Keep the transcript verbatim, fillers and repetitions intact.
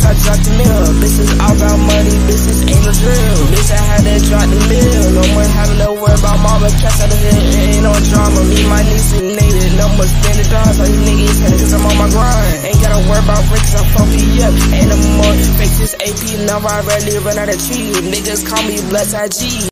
I dropped the mill. Bitch is all about money, bitches ain't no drill. Bitch, I had to drop the mill. No more having to worry about mama, catch out the hill. Ain't no drama, me, my niece, and nigga. No more spending dollars on you niggas, cause I'm on my grind. Ain't gotta worry about bricks, I'm funky up. Ain't no more fake this A P, now I rarely run out of trees. Niggas call me Blood I G.